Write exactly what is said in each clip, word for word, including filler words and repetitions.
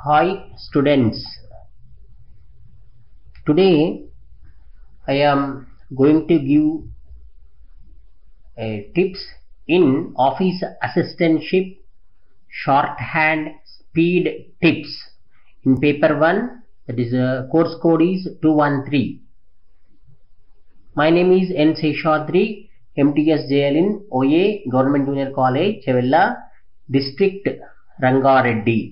Hi students, today I am going to give uh, tips in office assistantship shorthand speed tips in paper one, that is uh, course code is two one three. My name is N. Seshadri, M T S J L in O A Government Junior College, Chevella District, Rangareddy.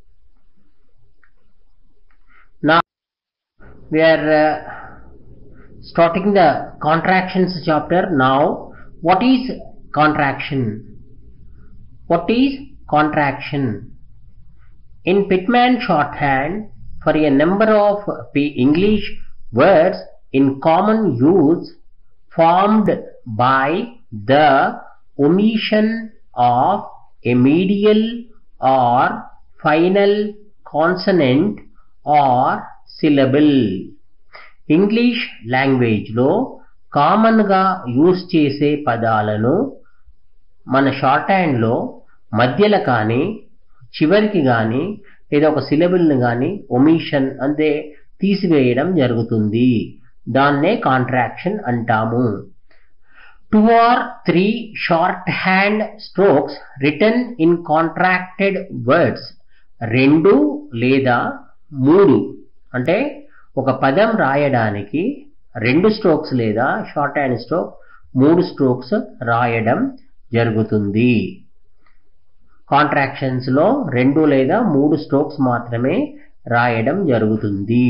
Now we are uh, starting the contractions chapter. Now, what is contraction? What is contraction? In Pitman shorthand, for a number of English words in common use formed by the omission of a medial or final consonant or syllable. English లాంగ్వేజ్లో కామన్గా use చేసే పదాలను మన short హ్యాండ్లో మధ్యలో కానీ చివరికి కానీ లేదా ఒక సిలబుల్ని కానీ ఒమిషన్ అంటే తీసివేయడం జరుగుతుంది. దాన్నే కాంట్రాక్షన్ అంటాము. Two or three shorthand strokes written in contracted words. రెండు లేదా మూడు అంటే ఒక పదం రాయడానికి రెండు స్ట్రోక్స్ లేదా షార్ట్ హ్యాండ్ స్ట్రోక్ మూడు స్ట్రోక్స్ రాయడం జరుగుతుంది. కాంట్రాక్షన్స్ లో రెండు లేదా మూడు స్ట్రోక్స్ మాత్రమే రాయడం జరుగుతుంది.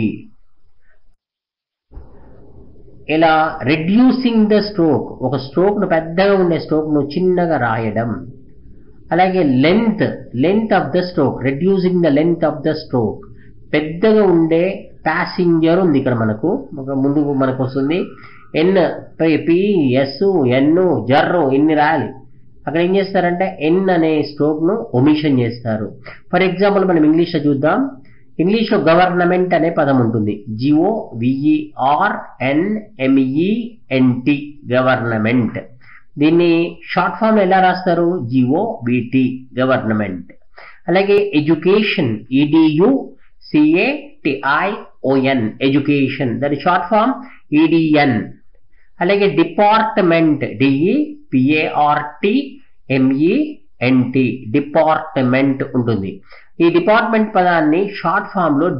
ఇలా రెడ్యూసింగ్ ద స్ట్రోక్, ఒక స్ట్రోక్ ను పెద్దగా ఉండే స్ట్రోక్ ను చిన్నగా రాయడం. అలాగే length length of the stroke, reducing the length of the stroke. పెద్దగా ఉండే ప్యాసింజర్ ఉంది ఇక్కడ మనకు ముందు మనకు వస్తుంది. ఎన్ పి ఎస్ ఎన్ జర్రు ఇన్ని రాయాలి. అక్కడ ఏం చేస్తారంటే ఎన్ అనే స్ట్రోక్ ను ఒమిషన్ చేస్తారు. ఫర్ ఎగ్జాంపుల్ మనం ఇంగ్లీష్ లో చూద్దాం. ఇంగ్లీష్ లో గవర్నమెంట్ అనే పదం ఉంటుంది. GO VER N MENT government. దీన్ని షార్ట్ ఫామ్ ఎలా రాస్తారు? GO VT government. అలాగే ఎడ్యుకేషన్ ఈడియు సిఏటిఐఓఎన్ ఎడ్యుకేషన్, దాని షార్ట్ ఫామ్ ఈడిఎన్. అలాగే department DE PART MENT department ఉంటుంది. ఈ డిపార్ట్మెంట్ పదాన్ని షార్ట్ ఫామ్ లో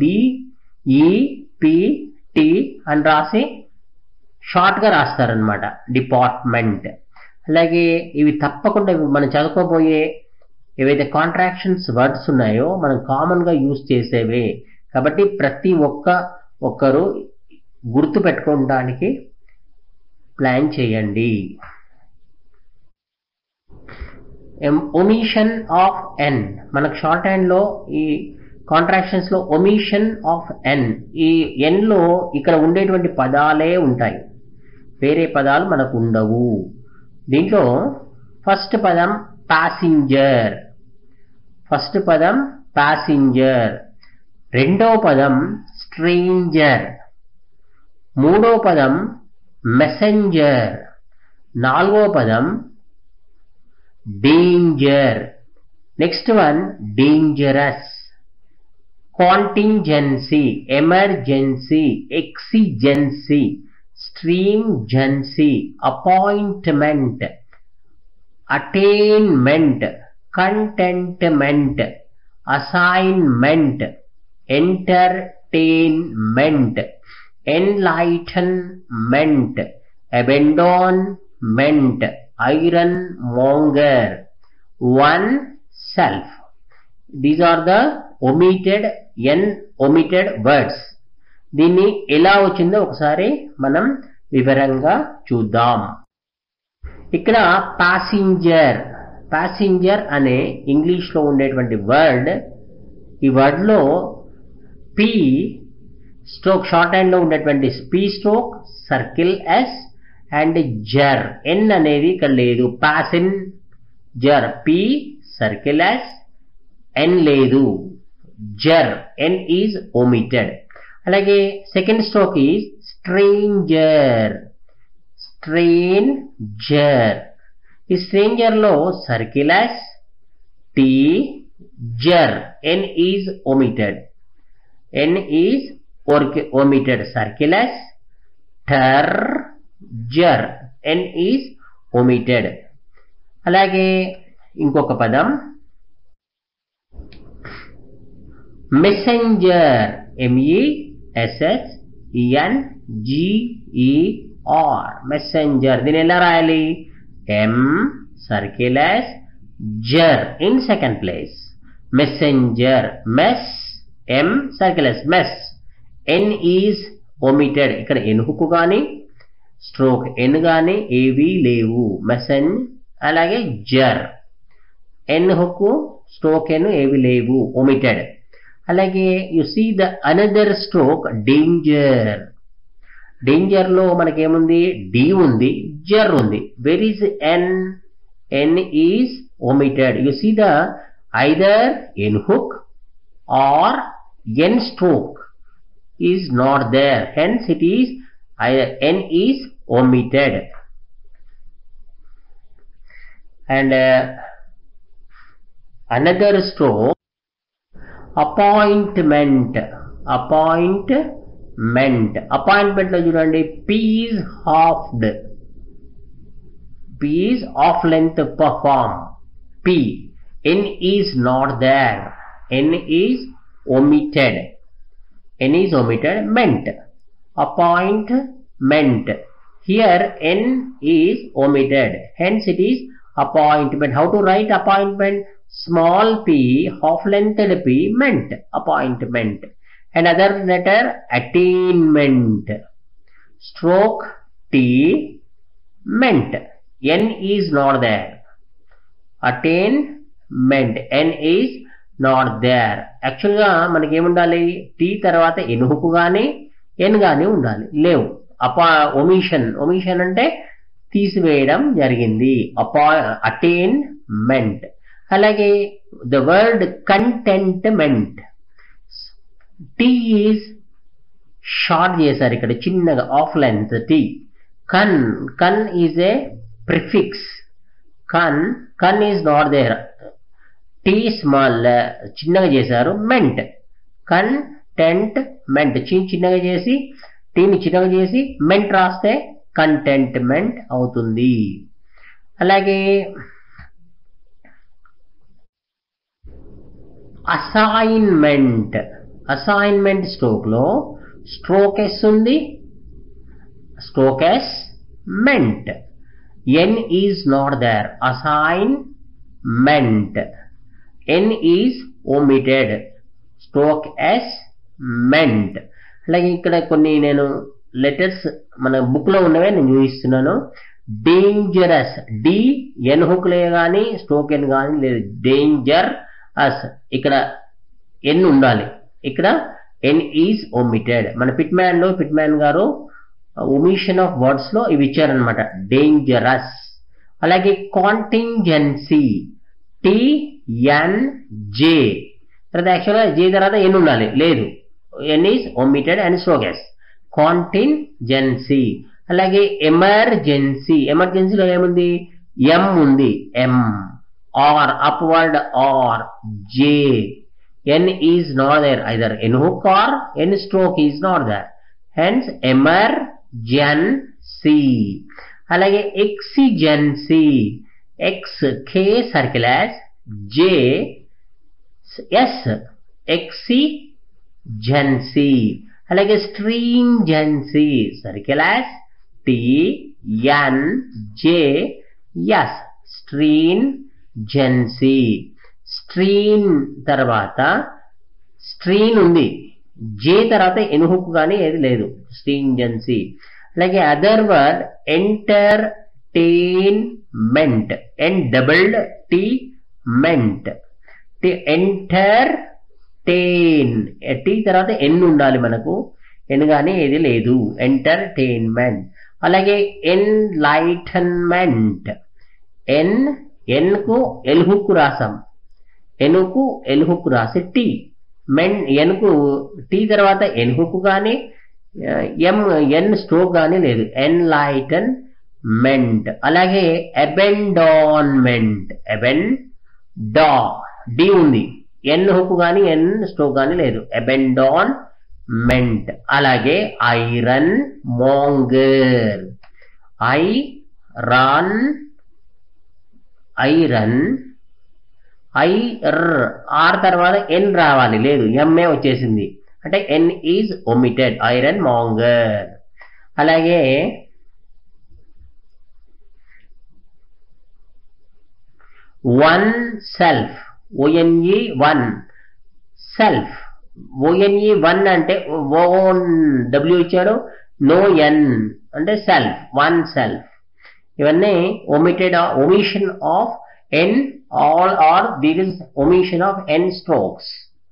డిఈపిటి అని రాసి షార్ట్ గా రాస్తారనమాట, డిపార్ట్మెంట్. అలాగే ఇవి తప్పకుండా మనం చదువుకోబోయే ఏవైతే కాంట్రాక్షన్స్ వర్డ్స్ ఉన్నాయో మనం కామన్ గా యూజ్ చేసేవే కాబట్టి ప్రతి ఒక్క ఒక్కరు గుర్తు పెట్టుకోవడానికి ప్లాన్ చేయండి. ఒమిషన్ ఆఫ్ ఎన్, మనకు షార్ట్ హ్యాండ్ లో ఈ కాంట్రాక్షన్స్ లో ఒమిషన్ ఆఫ్ ఎన్, ఈ ఎన్ లో ఇక్కడ ఉండేటువంటి పదాలే ఉంటాయి, వేరే పదాలు మనకు ఉండవు. దీంట్లో ఫస్ట్ పదం ప్యాసింజర్, ఫస్ట్ పదం ప్యాసింజర్. రెండో పదం స్ట్రేంజర్. మూడో పదం మెసెంజర్. నాలుగో పదం danger. Next one dangerous. Contingency, emergency, exigency, stringency, appointment, attainment, contentment, assignment, entertainment, enlightenment, abandonment, ironmonger, oneself. These are the omitted N omitted words. దీన్ని ఎలా వచ్చిందో ఒకసారి మనం వివరంగా చూద్దాం. ఇక్కడ ప్యాసింజర్, ప్యాసింజర్ అనే ఇంగ్లీష్ లో ఉండేటువంటి వర్డ్, ఈ వర్డ్ లో పి స్ట్రోక్ షార్ట్ హ్యాండ్ లో ఉండేటువంటి P stroke, circle S and jar. N అనేది ఇక్కడ లేదు. Passenger P circle S, N లేదు. Jar N is omitted. అలాగే second stroke is stranger, stranger. ఈ స్ట్రేంజర్ లో circle S, T jar, n is omitted, n is omitted. Circulus, ter, jar, n is omitted. అలాగే ఇంకొక పదం messenger, m e s s e n g e r, messenger. దీని ఎలా రాయాలి? m circulus jar in second place, messenger, mess, m circulus mess, n is omitted. ఇక్కడ n hook గాని stroke n గాని ఏవి లేవు. మెసెన్ అలాగే jar, n hook stroke n ఏవి లేవు, omitted. అలాగే you see the another stroke danger. Danger లో మనకేముంది? డి ఉంది, జర్ ఉంది. Where is N? N is omitted. You see the either n hook or n stroke is not there, hence it is either n is omitted. And uh, another stroke appointment. Appointment. Appointment lo chudandi p is halved. P is off length perform. P. N is not there. N is omitted. N is omitted. Meant. Appointment. Here n is omitted. Hence it is appointment. How to write appointment? Small p, half lengthed p, meant. Appointment. Another letter attainment. Stroke T, meant. N is not there. Attainment. N is not there. Actually గా మనకి ఏముండాలి? T తర్వాత n hook గాని n గాని ఉండాలి. లేవు. అపా omission. Omission అంటే తీసివేయడం జరిగింది. అపా అటైన్మెంట్. అలాగే the word contentment. T is short చేశారు ఇక్కడ చిన్నగా, ఆఫ్ లెంత్ టీ. కన్, con is a prefix. Con, con is not there. T small చిన్నగా చేశారు. మెంట్, కంటెంట్ మెంట్ చిన్న చిన్నగా చేసి టీని చిన్నగా చేసి మెంట్ రాస్తే కంటెంట్మెంట్ అవుతుంది. అలాగే అసైన్మెంట్. అసైన్మెంట్ స్ట్రోక్ లో స్ట్రోక్ ఎస్ ఉంది, stroke S, ment. N is not there. Assignment. N is omitted. Stroke S, ment. అలాగే ఇక్కడ కొన్ని నేను లెటర్స్ మన బుక్ లో ఉన్నవే నేను చూపిస్తున్నాను. డేంజరస్. డి ఎన్ హుక్లే కానీ స్ట్రోక్ ఎన్ కానీ లేదు. Danger as. ఇక్కడ ఎన్ ఉండాలి. ఇక్కడ ఎన్ ఈజ్ omitted. మన పిట్ మ్యాన్ లో పిట్ మ్యాన్ గారు ఒమిషన్ ఆఫ్ వర్డ్స్ లో ఇవి ఇచ్చారనమాట. డేంజరస్. అలాగే కాంటింజెన్సీ. టి ఎన్ జే తర్వాత యాక్చువల్గా జే తర్వాత ఎన్ ఉండాలి, లేదు. N is omitted and stroke S. Contingency. అలాగే ఎమర్జెన్సీ. ఎమర్జెన్సీలో ఏముంది? ఎం ఉంది, M. R, upward R, J. N is not there. Either N hook or N stroke is not there. Hence emergency. అలాగే exigency. X, K circle S, J S, exigency. అలాగే stringency. సర్కిలస్, T N జే yes, స్ట్రింజెన్సీ. స్ట్రీన్ తర్వాత స్ట్రీన్ ఉంది, జే తర్వాత ఎన్ hook కానీ ఏది లేదు. Stringency. అలాగే other word entertainment. N doubled T ment. Entertain. T తర్వాత ఎన్ ఉండాలి మనకు, ఎన్ కానీ ఏది లేదు. ఎంటర్టైన్మెంట్. అలాగే ఎన్లైటన్మెంట్. ఎన్, ఎన్ కు ఎల్ హుక్ రాసాం, ఎన్ కు ఎల్ హుక్ రాసి టీ. మెన్ ఎన్ కు టీ తర్వాత ఎన్ హుక్ కానీ ఎం ఎన్ స్ట్రోక్ కానీ లేదు. ఎన్లైటన్మెంట్. అలాగే అబెండాన్మెంట్. అబెన్ డా డి ఉంది, ఎన్ హుక్ కానీ ఎన్ స్ట్రోక్ కానీ లేదు. అబెండాన్మెంట్. అలాగే ironmonger. Iron iron I R తర్వాత ఎన్ రావాలి, లేదు ఎంఏ వచ్చేసింది అంటే N is omitted. Ironmonger. అలాగే oneself. O N E oneself. O N E one అంటే ఓన్ డబ్ల్యూ ఇచ్చాడు, నో ఎన్ అంటే సెల్ఫ్, వన్ సెల్ఫ్. ఇవన్నీ omitted omission of N all are there is omission of N strokes.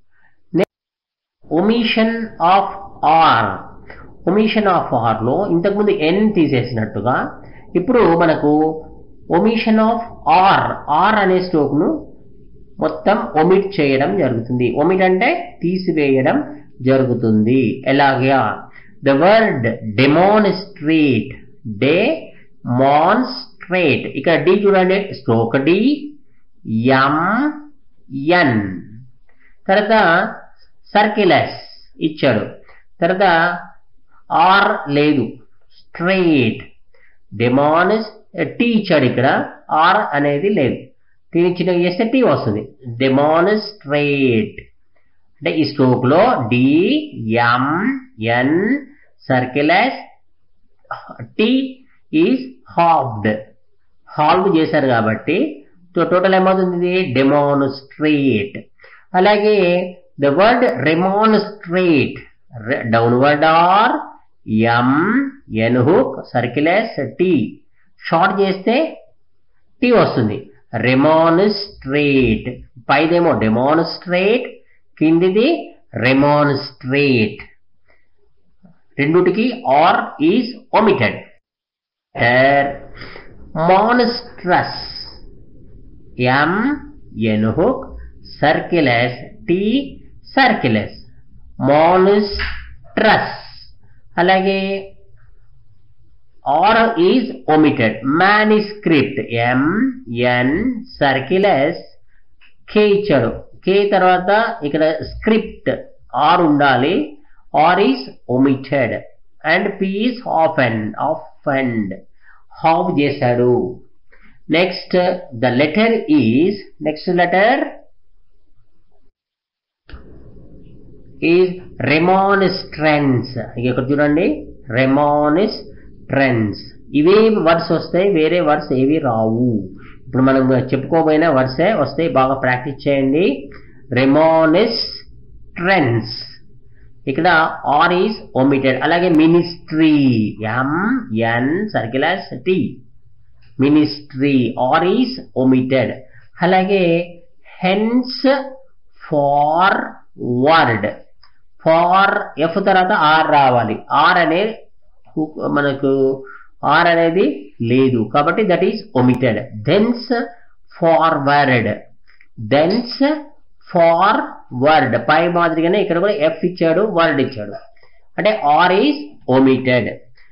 Omission of R. Omission of R లో ఇంతకుముందు N తీసేసినట్టుగా ఇప్పుడు మనకు omission of R. Are అనే స్ట్రోక్ ను మొత్తం ఒమిట్ చేయడం జరుగుతుంది. ఒమిట్ అంటే తీసివేయడం జరుగుతుంది. ఎలాగా? The word demonstrate. డెమోన్స్ట్రేట్. ఇక్కడ డి చూడండి, స్ట్రోక్ డి, ఎం ఎన్. తర్వాత సర్కిలస్ ఇచ్చాడు, తర్వాత ఆర్ లేదు, స్ట్రేట్. డెమోన్స్ టీ ఇచ్చాడు, ఇక్కడ ఆర్ అనేది లేదు. టీని చిన్న చేస్తే టీ వస్తుంది. డెమోన్స్ట్రేట్ అంటే ఈ స్ట్రోక్ లో D M N circle S T is halved. Halve చేశారు కాబట్టి టోటల్ ఏమవుతుంది? డెమోన్స్ట్రేట్. అలాగే the word remonstrate. Downward R M N hook circle S T. Short చేస్తే టీ వస్తుంది. రెమోన్స్ట్రేట్. పైదేమో డెమోన్స్ట్రేట్, కిందిది రెమోన్స్ట్రేట్. రెండుటికి R is omitted. Monstrous. M N hook circle S T circle S. Monstrous. అలాగే R is omitted. Manuscript. M N circle S K ఇచ్చాడు, K తర్వాత ఇక్కడ script R ఉండాలి. R is omitted. And P is offend. Offend half చేశాడు. Next the letter is, next letter is remonstrance. ఇక్కడ చూడండి, రెమోన్స్ట్రెన్స్. ఇవే words వస్తాయి, వేరే వర్డ్స్ ఏవి రావు. ఇప్పుడు మనం చెప్పుకోబోయిన వర్డ్సే వస్తాయి, బాగా ప్రాక్టీస్ చేయండి. రెమోన్స్ట్రెన్స్. ఇక్కడ ఆర్ ఈజ్ ఒమిటెడ్. అలాగే ministry. M N circle S T ministry. R is omitted. అలాగే henceforward. For F తర్వాత ఆర్ రావాలి. ఆర్ అనే మనకు ఆర్ అనేది లేదు కాబట్టి that is omitted. Thence forward. Thence forward. పై మాదిరిగానే ఇక్కడ కూడా ఎఫ్ ఇచ్చాడు, వర్డ్ ఇచ్చాడు, అంటే R is omitted.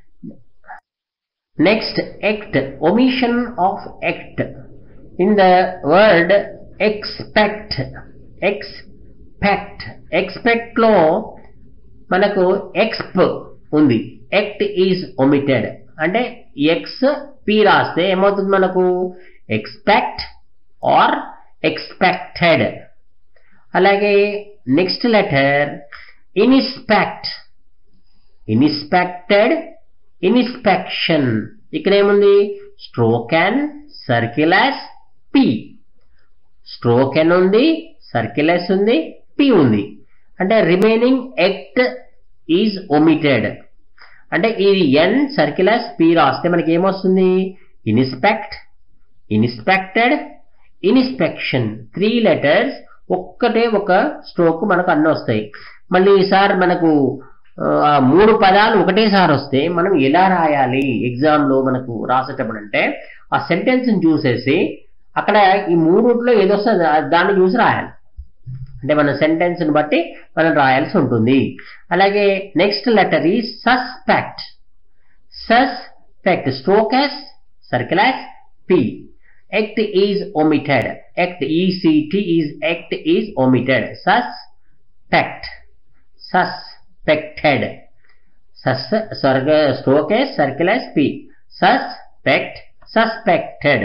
Next act. Omission of act. In the word expect. Expect. Expect లో మనకు ఎక్స్ప్ ఉంది, ఎక్ట్ ఈజ్ ఒమిటెడ్. అంటే ఎక్స్ పి రాస్తే ఏమవుతుంది మనకు? Expect or expected. అలాగే next letter inspect. Inspected, inspection. ఇక్కడ ఏముంది? Stroke N circle S P. Stroke N ఉంది, సర్కిలస్ ఉంది, పి ఉంది. అంటే రిమైనింగ్ ఎక్ట్ ఈజ్ ఒమిటెడ్. అంటే ఇది ఎన్ సర్కిలస్ పి రాస్తే మనకి ఏమొస్తుంది? Inspect, inspected, inspection. Three letters ఒక్కటే ఒక స్ట్రోక్ మనకు అన్నీ వస్తాయి. మళ్ళీ ఈసారి మనకు మూడు పదాలు ఒకటేసారి వస్తే మనం ఎలా రాయాలి ఎగ్జామ్లో మనకు రాసేటప్పుడు అంటే ఆ సెంటెన్స్ చూసేసి అక్కడ ఈ మూడుట్లో ఏదో వస్తే దాన్ని చూసి రాయాలి. అంటే మన సెంటెన్స్ని బట్టి మనం రాయాల్సి ఉంటుంది. అలాగే నెక్స్ట్ లెటర్ ఈ suspect. Suspect. Stroke S circle S P. act is omitted. Act, E C T is act is omitted. Suspect, suspected. Sus, stroke S, circle S, P. Suspect, suspected.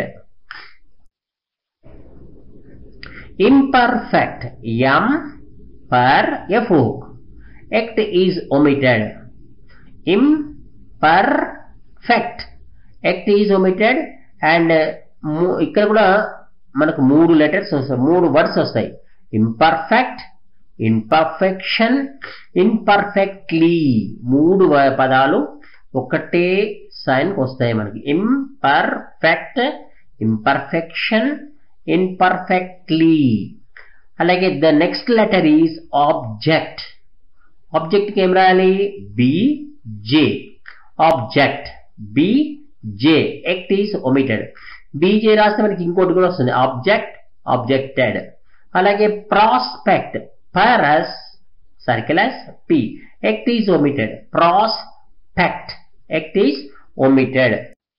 Imperfect, M per F hook. Act is omitted. Imperfect, act is omitted. And ఇక్కడ కూడా మనకు మూడు letters వస్తాయి, మూడు words వస్తాయి. Imperfect, imperfection, imperfectly. మూడు పదాలు ఒకటే సైన్కి వస్తాయి మనకి. Imperfect, imperfection, imperfectly. అలాగే the next letter is object. ఆబ్జెక్ట్కి ఏం రాయాలి? B J. Object, B J. Act is omitted. B J రాస్తే మనకి ఇంకోటి కూడా వస్తుంది, ఆబ్జెక్ట్, ఆబ్జెక్టెడ్. అలాగే prospect, pros, circle S, P. Act is omitted. Prospect, act is omitted.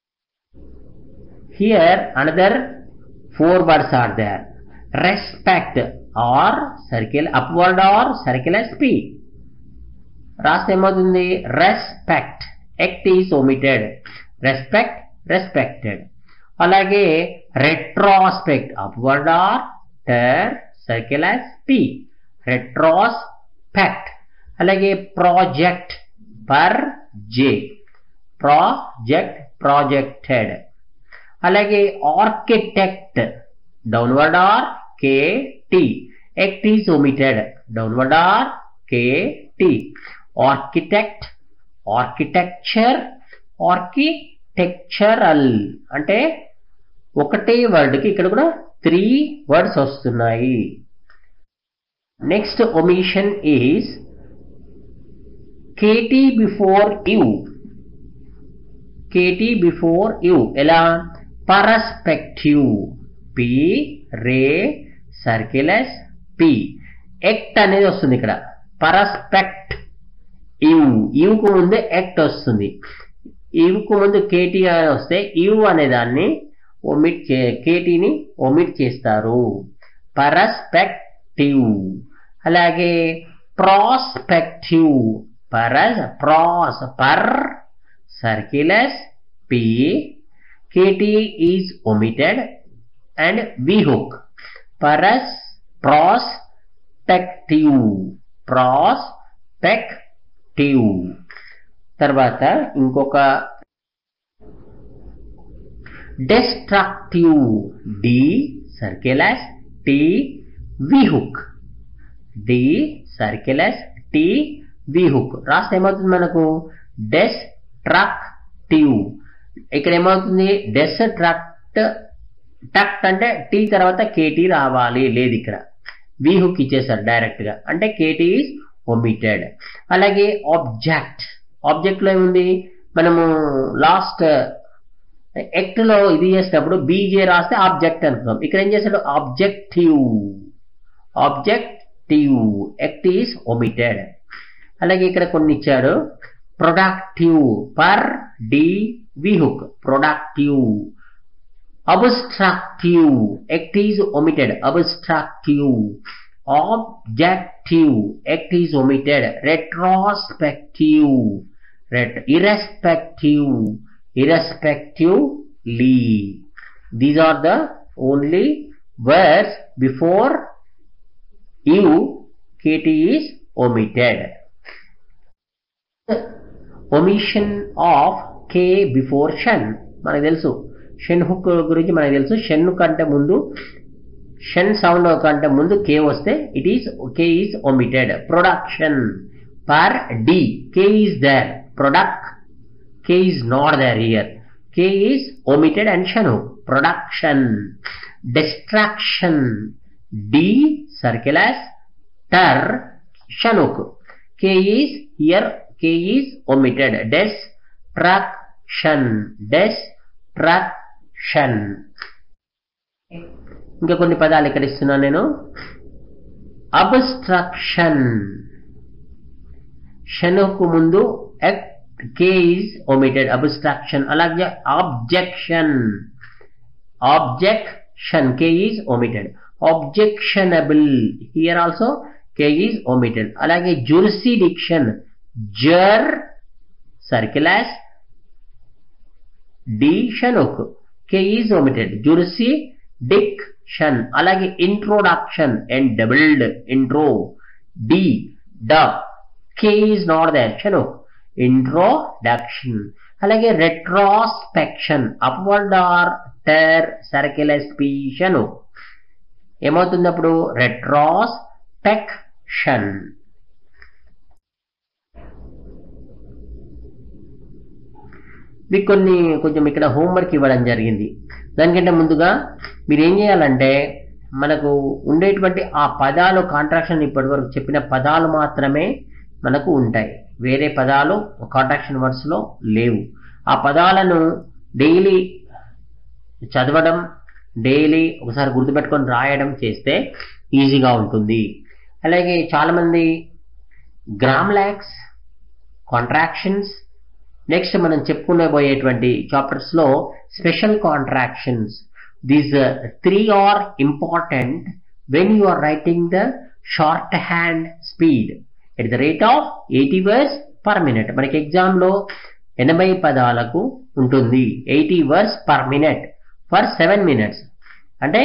Here another four words are there. Respect R circle upward R circle S, P. రాస్తే ఏమవుతుంది? Respect, act is omitted. Respect, respected. అలాగే retrospect upward R టర్ circle as P. Retrospect. అలాగే project per J. Project, projected. అలాగే architect downward R K T. Act is omitted. Downward R K T. Architect, architecture, architectural. అంటే ఒకటే వర్డ్కి ఇక్కడ కూడా three words వస్తున్నాయి. Next omission is K T before U. K T before U ఎలా? Perspective, P రే circle S, P. Act అనేది వస్తుంది ఇక్కడ. పరస్పెక్ట్, యు. యుకు ముందే ఎక్ట్ వస్తుంది. ఇవుకు ముందు కేటీ అని వస్తే యు అనే దాన్ని ఒమిట్ చే కేటీని ఒమిట్ చేస్తారు. పరస్పెక్టివ్. అలాగే ప్రాస్పెక్టివ్, పరస్, pros, per circle S, P. K T is omitted. And V hook. పరస్, ప్రాస్పెక్టివ్, ప్రాస్పెక్టివ్. తర్వాత ఇంకొక destructive, D circle as T V hook. D circle as T V hook. రాస్తే ఏమవుతుంది మనకు? destructive. ఇక్కడ ఏమవుతుంది? destruct, టక్ట్ అంటే టీ తర్వాత కేటీ రావాలి, లేదు ఇక్కడ వి హుక్ ఇచ్చేసారు డైరెక్ట్ గా, అంటే కేటీ ఈజ్ ఒమిటెడ్. అలాగే ఆబ్జెక్ట్. ఆబ్జెక్ట్ లో ఏముంది? మనము లాస్ట్ ఎక్ట్ లో ఇది చేసేటప్పుడు బీజే రాస్తే ఆబ్జెక్ట్ అనుకున్నాం. ఇక్కడ ఏం చేశాడు? Objective, objective. Act is omitted. అలాగే ఇక్కడ కొన్ని ఇచ్చాడు. Productive, per D V hook, productive. Abstractive, act is omitted, abstractive. Objective, act is omitted. Retrospective, రెట్ irrespective, irrespectively. These are the only words before you kt is omitted. Omission of k before shen మనకు తెలుసు. షెన్ hook గురించి మనకు తెలుసు. షెన్ కంటే ముందు, షెన్ sound కంటే ముందు కే వస్తే it is K is omitted. Production, per D, K is there. Product, K is not there here. K is omitted and shen hook. Production. Distraction. D circle as ter shen hook. K is here. K is omitted. Destruction. Destruction. ఇంకా కొన్ని పదాలు ఇక్కడ ఇస్తున్నాను నేను. Obstruction. Shun hook ముందు K is omitted, abstraction. అలాగే objection, objection, K is omitted. Objectionable, here also K is omitted. అలాగే jurisdiction, jur, circle as D Shanuk, K is omitted. Jurisdiction. అలాగే introduction and doubled intro, D, D, K is not there. Shanuk, introduction. అలాగే retrospection, upward or ter, circle as P, Shanuk. ఏమవుతుంది అప్పుడు retrospection. మీకు కొన్ని కొంచెం ఇక్కడ homework ఇవ్వడం జరిగింది. దానికంటే ముందుగా మీరు ఏం చేయాలంటే మనకు ఉండేటువంటి ఆ పదాలు కాంట్రాక్షన్ ఇప్పటి వరకు చెప్పిన పదాలు మాత్రమే మనకు ఉంటాయి. వేరే పదాలు కాంట్రాక్షన్ వర్డ్స్లో లేవు. ఆ పదాలను డైలీ చదవడం, డైలీ ఒకసారి గుర్తుపెట్టుకొని రాయడం చేస్తే ఈజీగా ఉంటుంది. అలాగే చాలామంది గ్రామ్ ల్యాక్స్, కాంట్రాక్షన్స్, నెక్స్ట్ మనం చెప్పుకునేబోయేటువంటి చాప్టర్స్లో special contractions, these three are important when you are writing the shorthand speed at the rate of eighty words per minute. మనకి ఎగ్జామ్లో ఎనభై పదాలకు ఉంటుంది, eighty words per minute for seven minutes. అంటే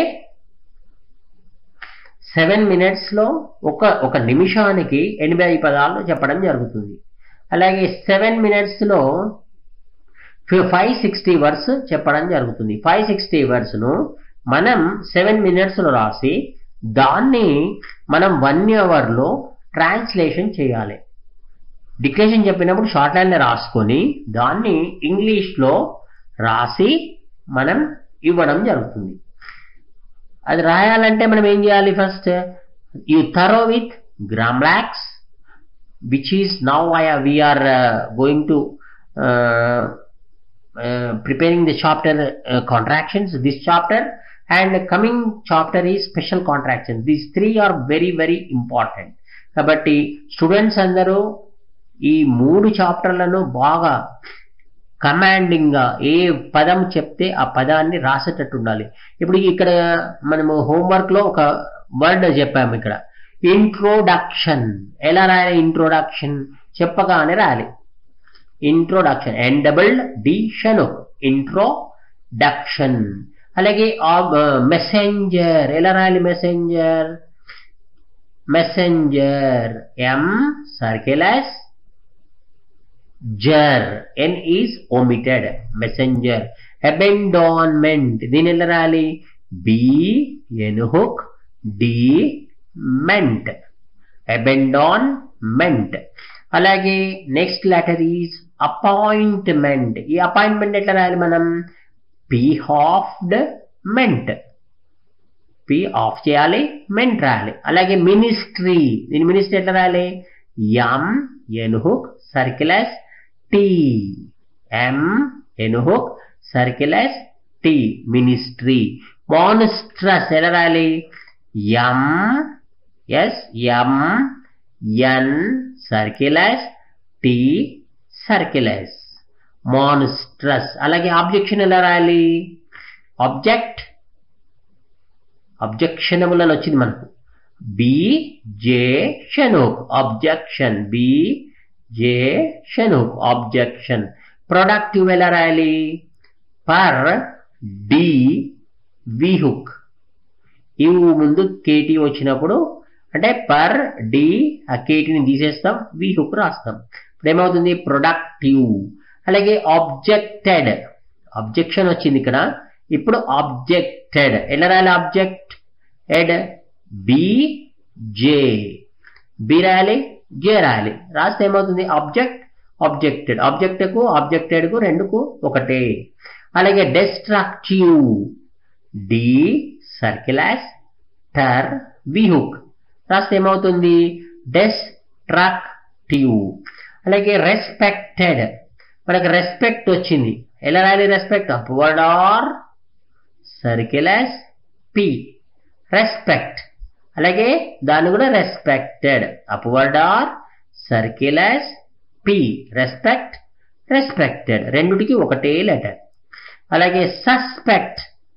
seven మినిట్స్లో ఒక ఒక నిమిషానికి ఎనభై పదాలు చెప్పడం జరుగుతుంది. అలాగే సెవెన్ మినిట్స్లో ఫైవ్ సిక్స్టీ వర్డ్స్ చెప్పడం జరుగుతుంది. ఫైవ్ సిక్స్టీ వర్డ్స్ను మనం సెవెన్ మినిట్స్లో రాసి దాన్ని మనం వన్ అవర్లో ట్రాన్స్లేషన్ చేయాలి. డిక్లరేషన్ చెప్పినప్పుడు షార్ట్ హ్యాండ్లో రాసుకొని దాన్ని ఇంగ్లీష్లో రాసి మనం ఇవ్వడం జరుగుతుంది. అది రాయాలంటే మనం ఏం చేయాలి? First you thorough with grammalogues, which is now I have, we are uh, going to uh, uh, preparing the chapter uh, contractions, this chapter, and coming chapter is special contractions. These three are very very important. కాబట్టి students అందరూ ఈ మూడు చాప్టర్లను బాగా కమాండింగ్గా ఏ పదం చెప్తే ఆ పదాన్ని రాసేటట్టు ఉండాలి. ఇప్పుడు ఇక్కడ మనము హోంవర్క్లో ఒక వర్డ్ చెప్పాము. ఇక్కడ ఇంట్రోడక్షన్ ఎలా రాయాలి? ఇంట్రోడక్షన్ చెప్పగానే రాయాలి. Introduction N double D shun, introduction. అలాగే మెసెంజర్ ఎలా రాయాలి? Messenger, messenger M circle S, జర్ N is omitted, messenger. Abandonment దీని ఎలా రాయాలి? B N hook D ment, abandonment. అలాగే నెక్స్ట్ లెటర్ ఈజ్ అపాయింట్మెంట్. ఈ అపాయింట్మెంట్ ఎట్లా రాయాలి మనం? P halved ment, P half చేయాలి, మెంట్ రాయాలి. అలాగే మినిస్ట్రీ, దీని మినిస్ట్రీ ఎట్లా రాయాలి? M N hook circle S T, M N hook circle S T, ministry. Monstrous ఎలా రాయాలి? ఎం S M N circle S T circle S, monstrous. అలాగే ఆబ్జెక్షన్ ఎలా రాయాలి? ఆబ్జెక్ట్, అబ్జెక్షనబుల్ అని వచ్చింది మనకు. B J shun hook, objection, B J shun hook, objection. Productive ఎలా రాయాలి? పర్ డి విహుక్, ఇవి ముందు కేటీ వచ్చినప్పుడు అంటే పర్ డి ఆ కేటీని తీసేస్తాం, వి హుక్ రాస్తాం. ఇప్పుడు ఏమవుతుంది? ప్రొడక్టివ్. అలాగే ఆబ్జెక్టెడ్, అబ్జెక్షన్ వచ్చింది ఇక్కడ, ఇప్పుడు ఆబ్జెక్టెడ్ ఎలా రాయాలి? Object ed B J, B రాయాలి, జే రాయాలి. రాస్తే ఏమవుతుంది? Object, objected. ఆబ్జెక్ట్కు ఆబ్జెక్టెడ్కు రెండుకు ఒకటే. అలాగే డెస్ట్రక్టివ్, డి సర్కిలస్ టర్ వి హుక్ రాస్తే ఏమవుతుంది? డెస్ట్రక్టివ్. అలాగే రెస్పెక్టెడ్, మనకు రెస్పెక్ట్ వచ్చింది, ఎలా రాయాలి? Respect upward R circle S P, respect. అలాగే దాన్ని కూడా respected upward R circle S P, respect, respected, రెండుటికి ఒకటే లెటర్. అలాగే సస్పెక్ట్,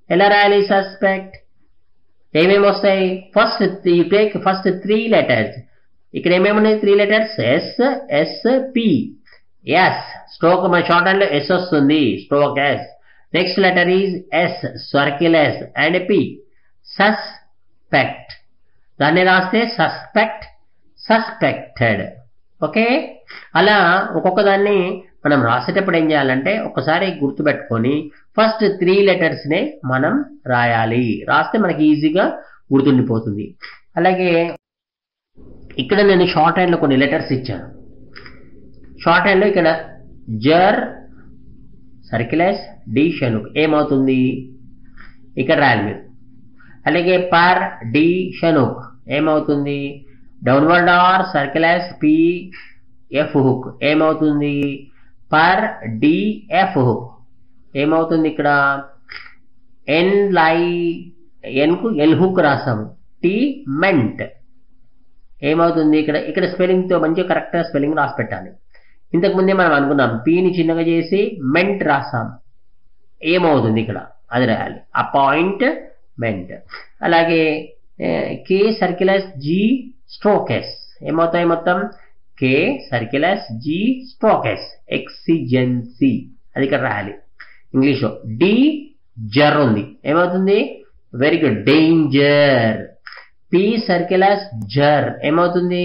ఎలా రాయాలి సస్పెక్ట్? ఏమేమి వస్తాయి? First you take first three letters. ఇక్కడ ఏమేమి ఉన్నాయి? Three letters S S P. S stroke మన షార్ట్ హ్యాండ్ లో ఎస్ వస్తుంది, stroke S. Next letter is S, circle S and P. Suspect, దాన్ని రాస్తే సస్పెక్ట్, సస్పెక్టెడ్. ఓకే, అలా ఒక్కొక్క దాన్ని మనం రాసేటప్పుడు ఏం చేయాలంటే ఒకసారి గుర్తుపెట్టుకొని ఫస్ట్ త్రీ లెటర్స్ నే మనం రాయాలి. రాస్తే మనకి ఈజీగా గుర్తుండిపోతుంది. అలాగే ఇక్కడ నేను షార్ట్ హ్యాండ్ లో కొన్ని లెటర్స్ ఇచ్చాను. షార్ట్ హ్యాండ్ లో ఇక్కడ జర్, సర్కిలెస్, డి, షనుక్ ఏమవుతుంది ఇక్కడ రాయాలి మీరు. అలాగే పర్, డి, షనుక్ ఏమవుతుంది? Downward R, circle S, P, F hook ఏమవుతుంది? పర్, డి, ఎఫ్ హుక్ ఏమవుతుంది? ఇక్కడ ఎన్ లై, ఎన్ కు ఎల్ హుక్ రాసాము. టి మెంట్ ఏమవుతుంది? ఇక్కడ ఇక్కడ స్పెల్లింగ్ తో మంచిగా కరెక్ట్ గా స్పెల్లింగ్ రాసి పెట్టాలి. ఇంతకు ముందే మనం అనుకున్నాం, పిని చిన్నగా చేసి మెంట్ రాసాం. ఏమవుతుంది ఇక్కడ అది రాయాలి, అపాయింట్మెంట్. అలాగే కే, సర్కిలస్, జి, స్ట్రోకెస్ ఏమవుతాయి? మొత్తం కే, సర్కిలస్, జి, స్ట్రోకెస్. ఎక్సిజెన్సీ అది ఇక్కడ రాయాలి ఇంగ్లీష్ లో. డి, జర్ ఉంది ఏమవుతుంది? Very good, danger. P, circle S, జర్ ఏమవుతుంది?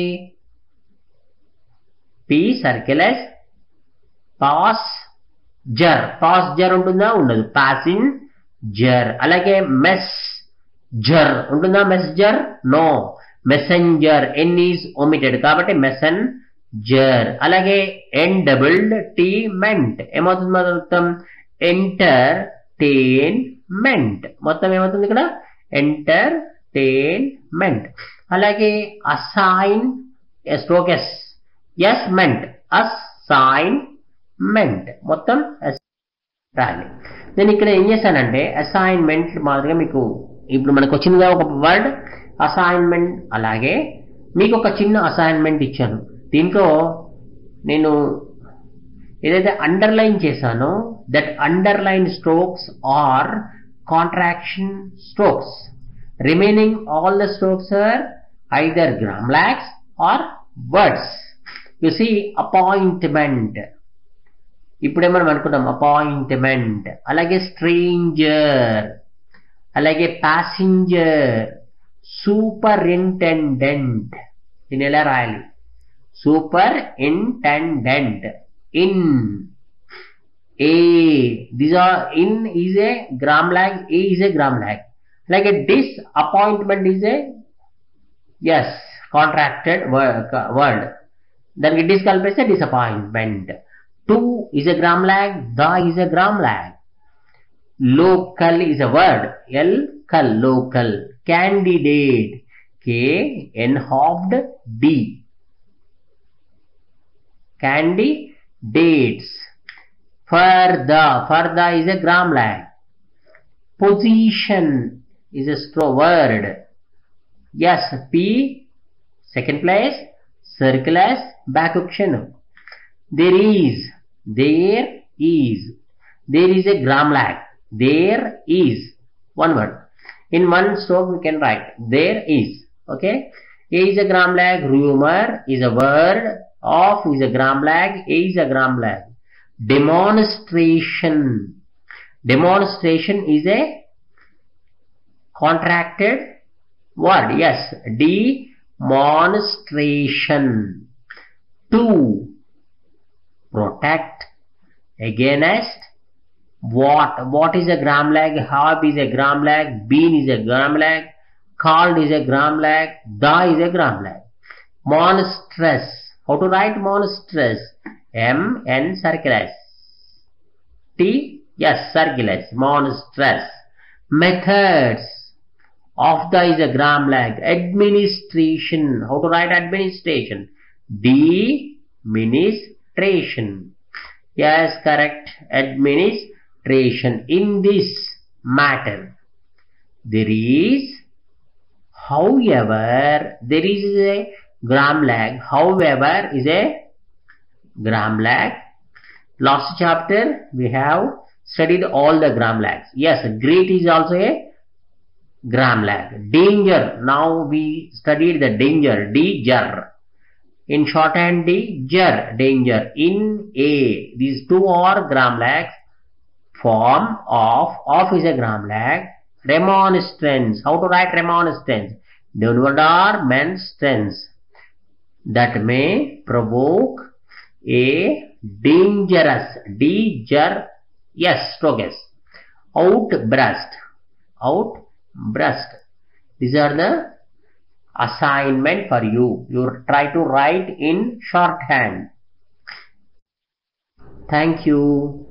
పి, సర్కిలస్, పాస్, జర్. పాస్ జర్ ఉంటుందా? ఉండదు, పాసిన్ జర్. అలాగే మెస్ జర్ ఉంటుందా? మెస్ జర్ no, messenger. N is omitted కాబట్టి మెసెన్ జర్. అలాగే ఎన్ డబుల్డ్ టీ మెంట్ ఏమవుతుంది? మొత్తం ఎంటర్ టేన్ మెంట్. మొత్తం ఏమవుతుంది ఇక్కడ? Entertainment. అలాగే assign, strokes, S ment, assignment. మొత్తం రాయాలి. నేను ఇక్కడ ఏం చేశానంటే అసైన్మెంట్ మాదిరిగా మీకు ఇప్పుడు మనకు వచ్చిందిగా ఒక వర్డ్ అసైన్మెంట్. అలాగే మీకు ఒక చిన్న అసైన్మెంట్ ఇచ్చాను. దీంట్లో నేను ఏదైతే అండర్లైన్ చేశానో that underline strokes are contraction strokes. Remaining all the strokes are either grammalogues or words. You see appointment, ఇప్పుడే మనం అనుకున్నాం అపాయింట్మెంట్. అలాగే స్ట్రేంజర్, అలాగే ప్యాసింజర్, సూపరింటెండెంట్. దీన్ని ఎలా రాయాలి? Superintendent. In, A, these are in is a grammalogue, A is a grammalogue. అలాగే disappointment is a S contracted word, దానికి డిస్ కలిపేస్తే disappointment. To is a grammalogue, the is a grammalogue. Local is a word, L కల్, local. Candidate, K N halved D, candidates. Further, further is a gram lag. Position is a straw word. Yes, P, second place, circulus, back option. There is, there is, there is a gram lag. There is, one word. In one stroke we can write, there is. Okay, A is a gram lag, rumor is a word, of is a gram lag, A is a gram lag. Demonstration, demonstration is a contracted word. Yes, demonstration. To, protect, against. What, what is a gram lag? Have is a gram lag, been is a gram lag, called is a gram lag, the is a gram lag. Monstrous, how to write monstrous? M, N, circulus. T, yes, circulus, monstrous. Methods, of the is a gram lag. Administration, how to write administration? De-ministration. Yes, correct, administration. In this matter, there is, however, there is a gram lag, however is a gram lag. Last chapter we have studied all the gram lags. Yes, great is also a gram lag. Danger. Now we studied the danger. D-jar. In shorthand, D-jar. Danger. In A. These two are gram lags. Form of. Of is a gram lag. Remonstrance. How to write remonstrance? Downward menstrance. That may provoke a dangerous. D-jar. Yes, stroke S. Outburst. Outburst. These are the assignment for you. You try to write in shorthand. Thank you.